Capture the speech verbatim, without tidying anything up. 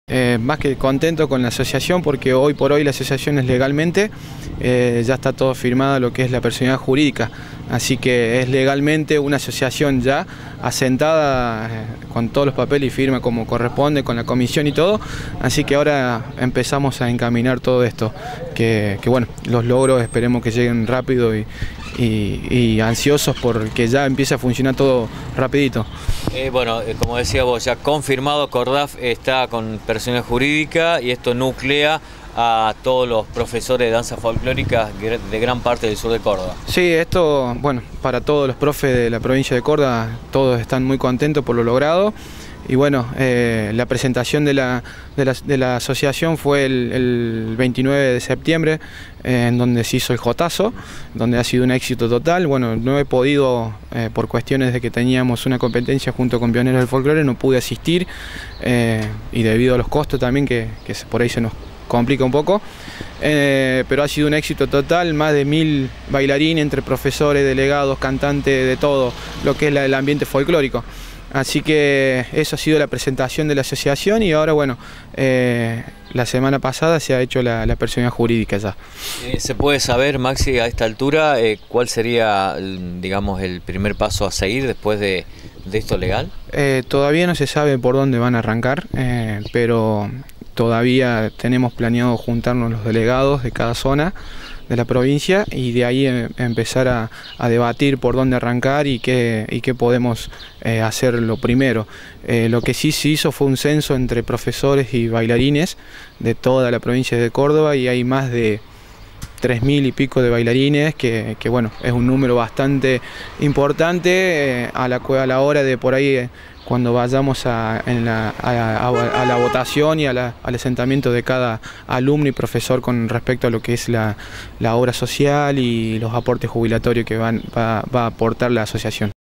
Eh, más que contento con la asociación, porque hoy por hoy la asociación es legalmente, eh, ya está todo firmado lo que es la personalidad jurídica, así que es legalmente una asociación ya asentada, eh, con todos los papeles y firma como corresponde, con la comisión y todo, así que ahora empezamos a encaminar todo esto, que, que bueno, los logros esperemos que lleguen rápido y, y, y ansiosos porque ya empiece a funcionar todo rapidito. Eh, bueno, eh, como decía vos, ya confirmado, Cordaf está con personalidad jurídica y esto nuclea a todos los profesores de danza folclórica de gran parte del sur de Córdoba. Sí, esto, bueno, para todos los profes de la provincia de Córdoba, todos están muy contentos por lo logrado. Y bueno, eh, la presentación de la, de la, de la asociación fue el, el veintinueve de septiembre, eh, en donde se hizo el jotazo, donde ha sido un éxito total. Bueno, no he podido, eh, por cuestiones de que teníamos una competencia junto con Pioneros del Folclore, no pude asistir, eh, y debido a los costos también, que, que por ahí se nos complica un poco, eh, pero ha sido un éxito total, más de mil bailarines entre profesores, delegados, cantantes, de todo lo que es la, el ambiente folclórico. Así que eso ha sido la presentación de la asociación y ahora, bueno, eh, la semana pasada se ha hecho la, la personalidad jurídica ya. Eh, ¿Se puede saber, Maxi, a esta altura, eh, cuál sería, digamos, el primer paso a seguir después de, de esto legal? Eh, todavía no se sabe por dónde van a arrancar, eh, pero todavía tenemos planeado juntarnos los delegados de cada zona de la provincia y de ahí eh, empezar a, a debatir por dónde arrancar y qué, y qué podemos eh, hacer lo primero. Eh, lo que sí se hizo fue un censo entre profesores y bailarines de toda la provincia de Córdoba y hay más de tres mil y pico de bailarines, que, que bueno, es un número bastante importante eh, a, la, a la hora de por ahí, eh, cuando vayamos a, en la, a, a, a la votación y a la, al asentamiento de cada alumno y profesor con respecto a lo que es la, la obra social y los aportes jubilatorios que van, va, va a aportar la asociación.